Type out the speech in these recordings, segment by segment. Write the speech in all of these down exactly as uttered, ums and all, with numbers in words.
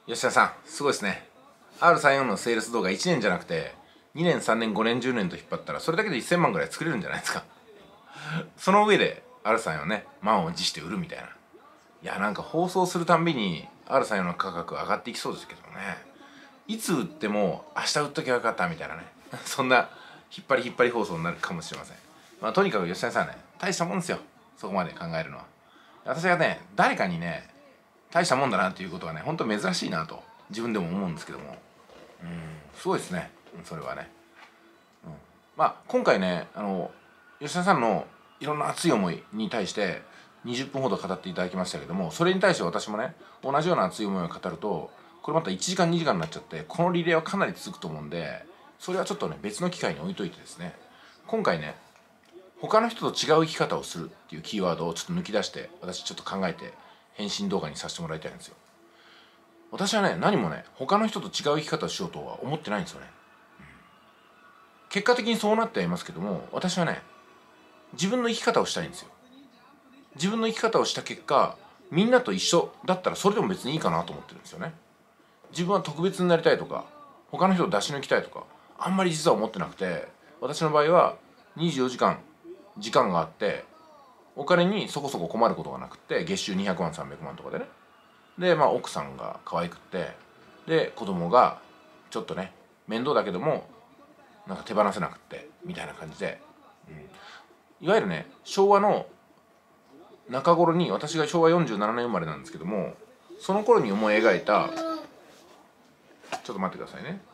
吉田さんすごいですね。 アールさんじゅうよん のセールス動画いちねんじゃなくてにねんさんねんごねんじゅうねんと引っ張ったらそれだけでせんまんぐらい作れるんじゃないですか。その上で アールさんじゅうよん ね満を持して売るみたいな。いやなんか放送するたんびに アールさんじゅうよん の価格上がっていきそうですけどね。いつ売っても明日売っときゃよかったみたいなねそんな引っ張り引っ張り放送になるかもしれません。まあとにかく吉田さんね大したもんですよ、そこまで考えるのは。私がね誰かにね大したもんだなっていうことはね本当珍しいなと自分でも思うんですけども、うんすごいですねそれはね、うん、まあ今回ねあの吉田さんのいろんな熱い思いに対してにじゅっぷんほど語っていただきましたけども、それに対して私もね同じような熱い思いを語るとこれまたいちじかんにじかんになっちゃってこのリレーはかなり続くと思うんで、それはちょっとね別の機会に置いといてですね、今回ね他の人と違う生き方をするっていうキーワードをちょっと抜き出して私ちょっと考えて返信動画にさせてもらいたいんですよ。私はね何もね他の人と違う生き方をしようとは思ってないんですよね、うん、結果的にそうなってはいますけども、私はね自分の生き方をしたいんですよ。自分の生き方をした結果みんなと一緒だったらそれでも別にいいかなと思ってるんですよね。自分は特別になりたいとか他の人を出し抜きたいとかあんまり実は思ってなくて、私の場合はにじゅうよじかん時間があってお金にそこそこ困ることがなくて月収にひゃくまんさんびゃくまんとかでね、でまあ奥さんが可愛くってで子供がちょっとね面倒だけどもなんか手放せなくってみたいな感じで、うん、いわゆるね昭和の中頃に、私がしょうわよんじゅうななねん生まれなんですけども、その頃に思い描いた、ちょっと待ってくださいね、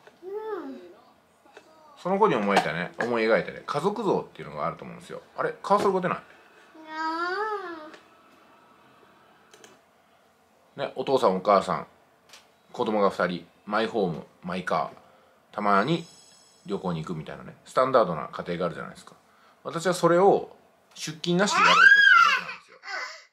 その頃に思い描いたね思い描いたね家族像っていうのがあると思うんですよ。あれカーソルが出ないね、お父さんお母さん子供がふたりマイホームマイカー、たまに旅行に行くみたいなねスタンダードな家庭があるじゃないですか。私はそれを出勤なしでやろうとしてるだけなんですよ。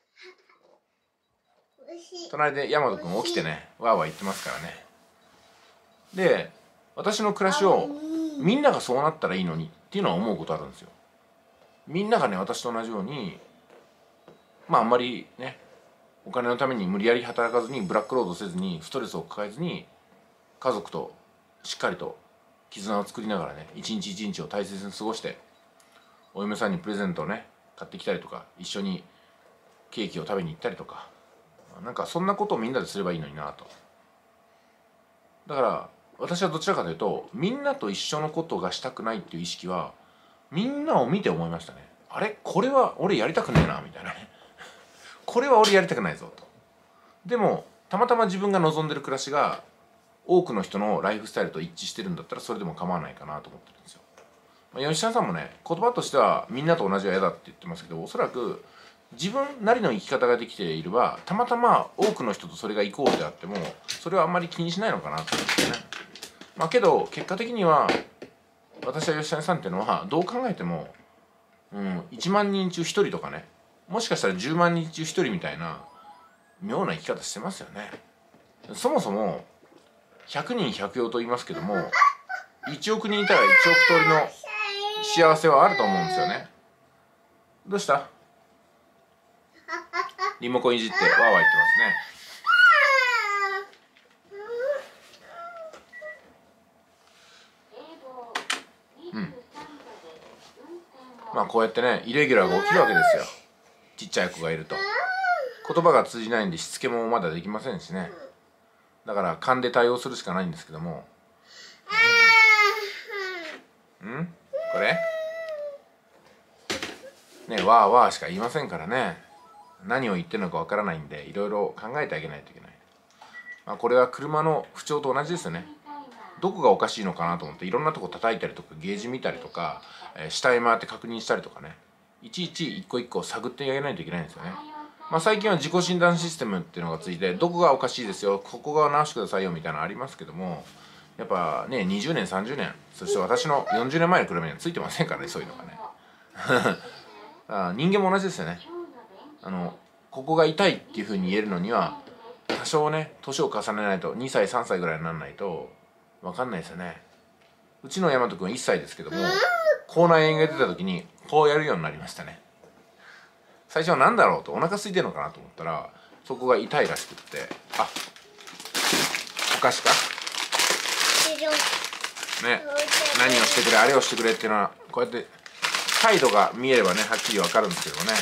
隣で大和くん起きてねわーわー言ってますからね。で私の暮らしをみんながそうなったらいいのにっていうのは思うことあるんですよ。みんながね私と同じようにまああんまりねお金のために無理やり働かずにブラックロードせずにストレスを抱えずに家族としっかりと絆を作りながらね一日一日を大切に過ごして、お嫁さんにプレゼントをね買ってきたりとか一緒にケーキを食べに行ったりとか、なんかそんなことをみんなですればいいのになと。だから私はどちらかというとみんなと一緒のことがしたくないっていう意識はみんなを見て思いましたね。あれこれは俺やりたくねえなみたいなねこれは俺やりたくないぞと。でもたまたま自分が望んでる暮らしが多くの人のライフスタイルと一致してるんだったらそれでも構わないかなと思ってるんですよ。まあ、吉田さんもね言葉としてはみんなと同じは嫌だって言ってますけど、おそらく自分なりの生き方ができていればたまたま多くの人とそれがイコールであってもそれはあんまり気にしないのかなと思ってね。まあけど結果的には私は吉田さんっていうのはどう考えても、うん、いちまんにん中ひとりとかねもしかしたらじゅうまんにん中ひとりみたいな妙な生き方してますよね。そもそもひゃくにん百葉と言いますけどもいちおくにんいたらいちおく通りの幸せはあると思うんですよね。どうした？リモコンいじってわーわー言ってますね。うん。まあこうやってねイレギュラーが起きるわけですよ。ちっちゃい子がいると言葉が通じないんでしつけもまだできませんしね。だから勘で対応するしかないんですけども、うん、これねわーわーしか言いませんからね、何を言ってるのかわからないんでいろいろ考えてあげないといけない。まあ、これは車の不調と同じですよね。どこがおかしいのかなと思っていろんなとこ叩いたりとかゲージ見たりとか、えー、下へ回って確認したりとかねいちいち一個一個探ってあげないといけないんですよね。まあ、最近は自己診断システムっていうのがついてどこがおかしいですよここが直してくださいよみたいなのありますけども、やっぱねにじゅうねんさんじゅうねんそして私のよんじゅうねんまえの車にはついてませんからねそういうのがねあ人間も同じですよね。あのここが痛いっていうふうに言えるのには多少ね年を重ねないとにさいさんさいぐらいにならないと分かんないですよね。うちの大和くんいっさいですけども口内炎が出た時にこうやるようになりましたね。最初は何だろうとお腹空いてるのかなと思ったらそこが痛いらしくって、あかしかね、何をしてくれあれをしてくれっていうのはこうやって態度が見えればねはっきり分かるんですけどもね。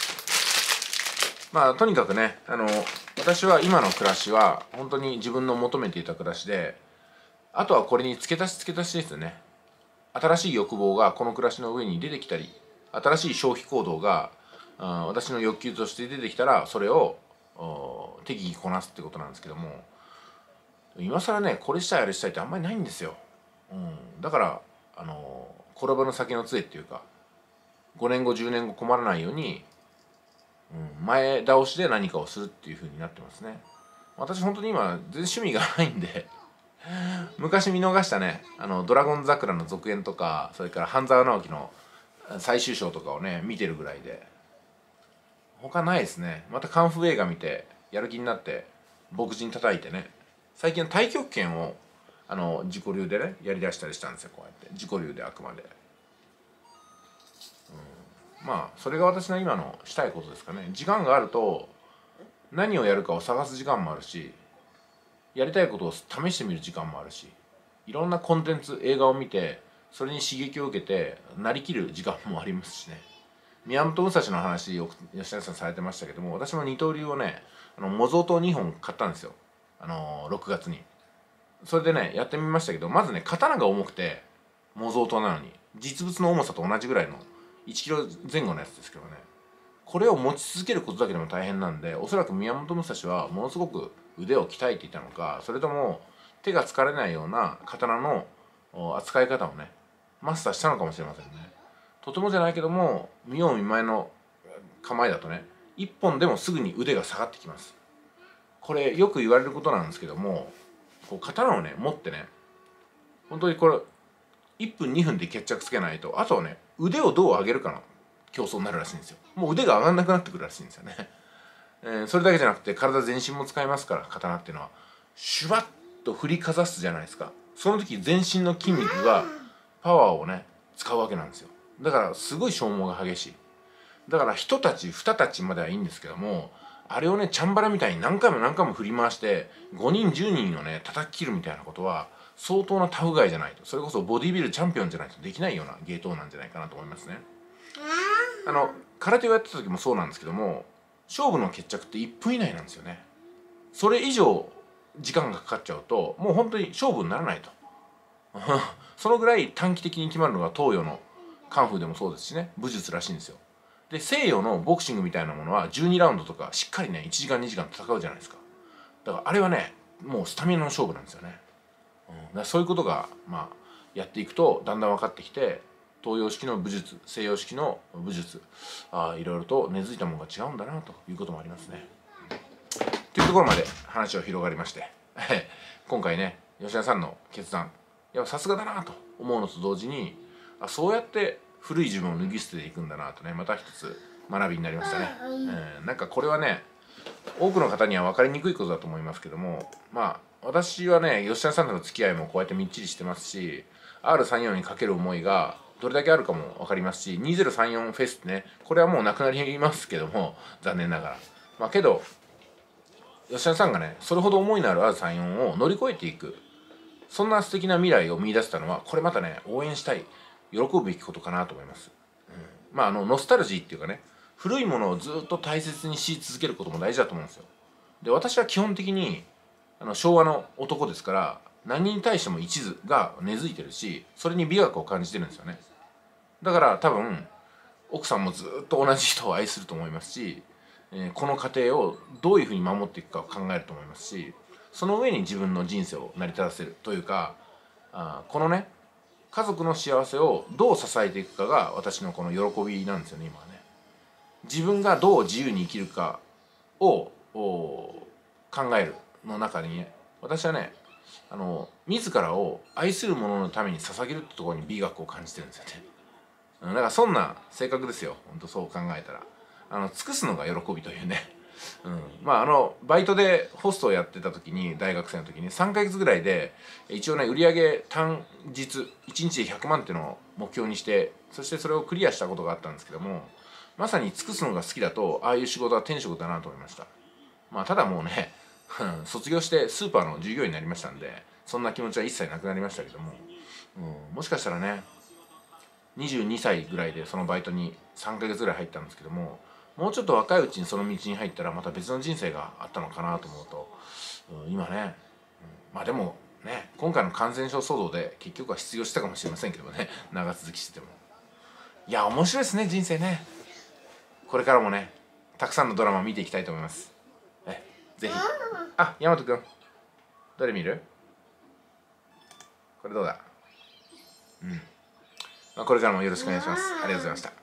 まあとにかくね、あの私は今の暮らしは本当に自分の求めていた暮らしで、あとはこれに付け足し付け足しですよね。新しい欲望がこの暮らしの上に出てきたり、新しい消費行動があ私の欲求として出てきたらそれを適宜こなすってことなんですけども、今更ねこれしたいあれしたいってあんまりないんですよ。うん、だからあの転ばぬ先の杖っていうか、ごねんごじゅうねんご困らないように、うん、前倒しで何かをするっていう風になってますね。私本当に今全然趣味がないんで昔見逃したね、あのドラゴン桜の続編とか、それから半沢直樹の最終章とかをね見てるぐらいで他ないですね。またカンフー映画見てやる気になって牧人叩いてね、最近太極拳をあの自己流でねやりだしたりしたんですよ。こうやって自己流であくまで、うん、まあそれが私の今のしたいことですかね。時間があると何をやるかを探す時間もあるし、やりたいことを試してみる時間もあるし、いろんなコンテンツ映画を見てそれに刺激を受けてなりきる時間もありますしね。宮本武蔵の話を吉田さんされてましたけども、私も二刀流をねあの模造刀にほん買ったんですよ、あのろくがつに。それでねやってみましたけど、まずね刀が重くて、模造刀なのに実物の重さと同じぐらいのいちキロぜん後のやつですけどね、これを持ち続けることだけでも大変なんで、おそらく宮本武蔵はものすごく腕を鍛えていたのか、それとも手が疲れないような刀の扱い方をねマスターしたのかもしれませんね。とてもじゃないけども見よう見まねの構えだとねいっぽんでもすぐに腕が下がってきます。これよく言われることなんですけども、こう刀をね持ってね本当にこれいっぷんにふんで決着つけないと、あとはね腕をどう上げるかの競争になるらしいんですよ。もう腕が上がんなくなってくるらしいんですよね。えー、それだけじゃなくて体全身も使いますから、刀っていうのはシュワッと振りかざすじゃないですか。その時全身の筋肉がパワーをね使うわけなんですよ。だからすごい消耗が激しい。だから一太刀二太刀まではいいんですけども、あれをねチャンバラみたいに何回も何回も振り回してごにんじゅうにんをね叩き切るみたいなことは相当なタフガイじゃないと、それこそボディビルチャンピオンじゃないとできないような芸当なんじゃないかなと思いますね。あの空手をやってた時もそうなんですけども、勝負の決着っていっぷん以内なんですよね。それ以上時間がかかっちゃうともう本当に勝負にならないとそのぐらい短期的に決まるのが東洋のカンフーでもそうですしね、武術らしいんですよ。で西洋のボクシングみたいなものはじゅうにラウンドとかしっかりねいちじかんにじかん戦うじゃないですか。だからあれはねもうスタミナの勝負なんですよね。うん、だからそういうことがまあやっていくとだんだん分かってきて、東洋式の武術西洋式の武術、あいろいろと根付いたものが違うんだなということもありますね。というところまで話は広がりまして今回ね吉田さんの決断、いやさすがだなと思うのと同時に、あそうやって古い自分を脱ぎ捨てていくんだなとね、また一つ学びになりましたね。うん、なんかこれはね多くの方には分かりにくいことだと思いますけども、まあ私はね吉田さんとの付き合いもこうやってみっちりしてますし、 アールさんじゅうよん にかける思いがどれだけあるかも分かりますし、にせんさんじゅうよんフェスってねこれはもうなくなりますけども残念ながら、まあけど吉田さんがねそれほど思いのある アールさんじゅうよん を乗り越えていく、そんな素敵な未来を見出せたのはこれまたね応援したい、喜ぶべきことかなと思います。うん、まああのノスタルジーっていうかね、古いものをずっと大切にし続けることも大事だと思うんですよ。で私は基本的にあの昭和の男ですから、何に対しても一途が根付いてるし、それに美学を感じてるんですよね。だから多分奥さんもずっと同じ人を愛すると思いますし、えーこの家庭をどういうふうに守っていくかを考えると思いますし、その上に自分の人生を成り立たせるというか、あこのね家族の幸せをどう支えていくかが私のこの喜びなんですよね今はね。自分がどう自由に生きるかを考えるの中にね、私はねあの自らを愛する者のために捧げるってところに美学を感じてるんですよね。だからそんな性格ですよ、本当そう考えたら。あの尽くすのが喜びというね、うん、まああのバイトでホストをやってた時に、大学生の時にさんかげつぐらいで一応ね売上単日いちにちでひゃくまんっていうのを目標にして、そしてそれをクリアしたことがあったんですけども、まさに尽くすのが好きだとああいう仕事は天職だなと思いました。まあただもうね卒業してスーパーの従業員になりましたんで、そんな気持ちは一切なくなりましたけども、うん、もしかしたらねにじゅうにさいぐらいでそのバイトにさんかげつぐらい入ったんですけども、もうちょっと若いうちにその道に入ったらまた別の人生があったのかなと思うと、うん、今ね、うん、まあでもね、今回の感染症騒動で結局は失業したかもしれませんけどね、長続きしてても。いや面白いですね、人生ね。これからもねたくさんのドラマを見ていきたいと思います。えぜひ。あ、大和くんどれ見る？これどうだ？うん、まあ、これからもよろしくお願いします。ありがとうございました。